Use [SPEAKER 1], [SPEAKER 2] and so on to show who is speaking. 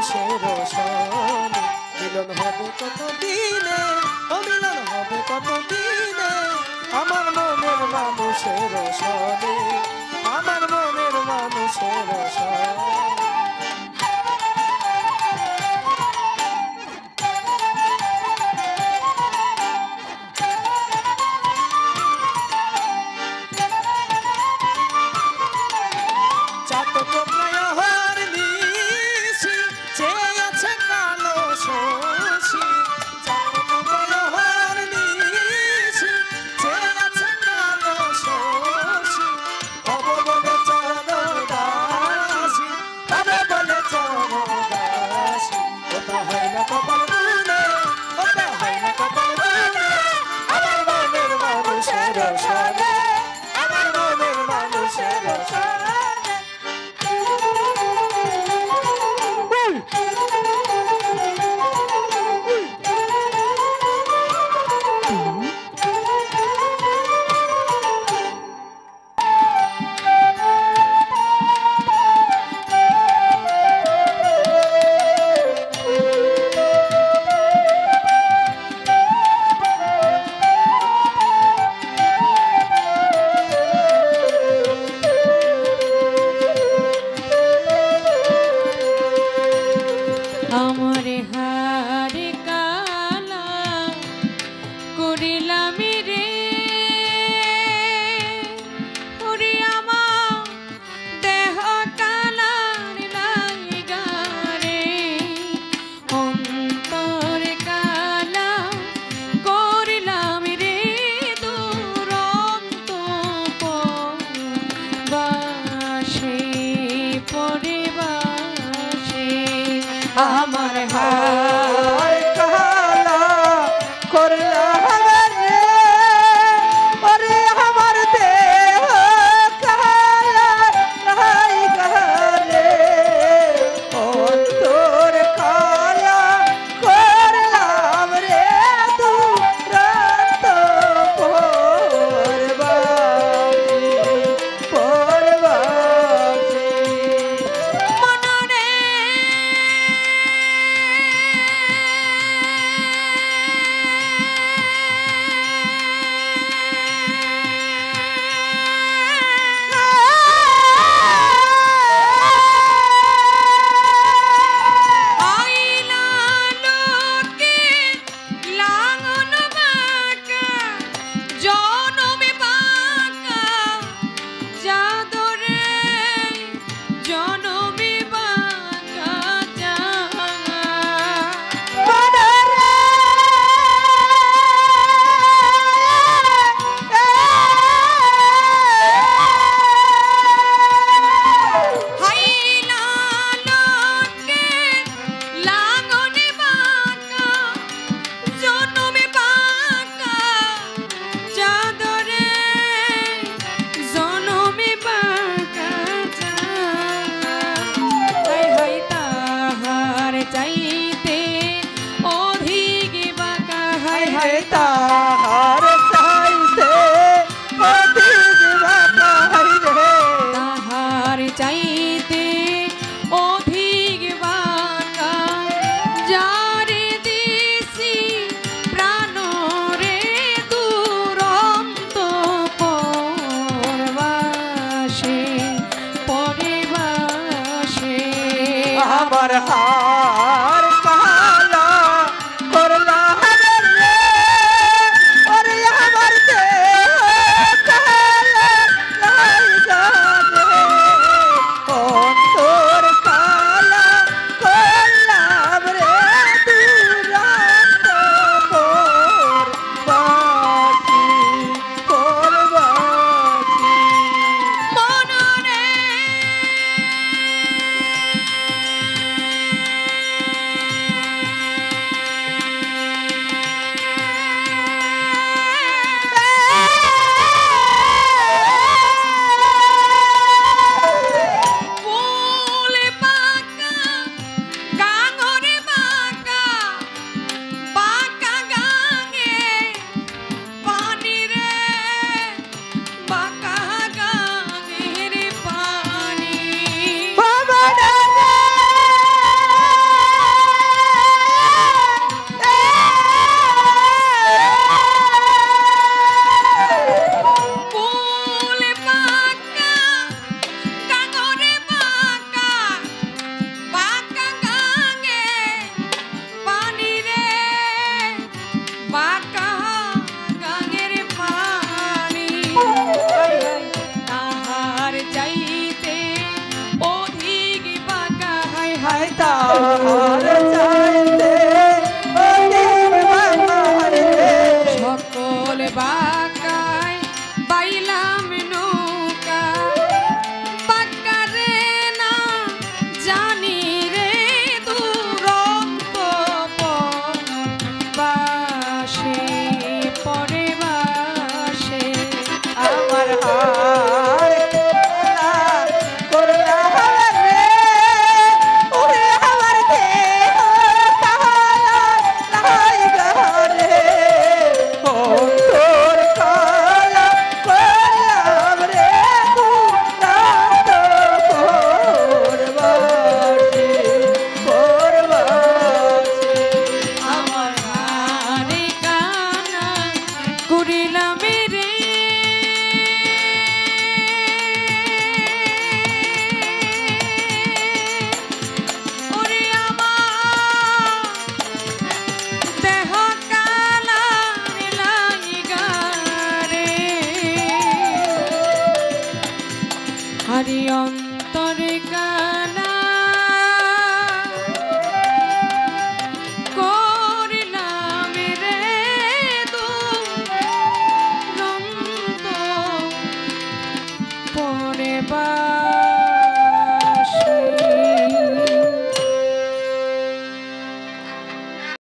[SPEAKER 1] মানুষের সনে মিলন হবে কত দিনে ও মিলন হবে কত দিনে আমার মনের মানুষের সনে আমার মনের মানুষের সনে
[SPEAKER 2] আমার হার কালা করলা রে ওরে আমার দেহ কালা রাই গারে অন্তর কালা করলাম রে দুরাত পরবাসী তাহার চাইতে অধিক বাকাই রে
[SPEAKER 3] তাহার চাইতে অধিক বাকাই যারে দিছি প্রাণ রে দুরন্ত পরবাসে পরবাসে
[SPEAKER 2] আমার হার কালা করলা
[SPEAKER 3] চাইতে অধিক বাঁকা হায় হায়
[SPEAKER 2] হায় তাহার চাইতে অধিক বাঁকা হায় রে।
[SPEAKER 3] সকল বাঁকায় বাইলাম নৌকা বাঁকা রে না জানি রে দুরন্ত বাসে পরে বাসে
[SPEAKER 2] আমার হার করলা করলা রে ওরে আমার দেহ কালা নাই গারে ও তোর কালা করলাম রে দুরান্ত পরবাসী পরবাসী
[SPEAKER 3] আমার হারে কানা করিলাম রে ওরে আমার দেহ কালা লাইগা রে হরি অন্তর কালা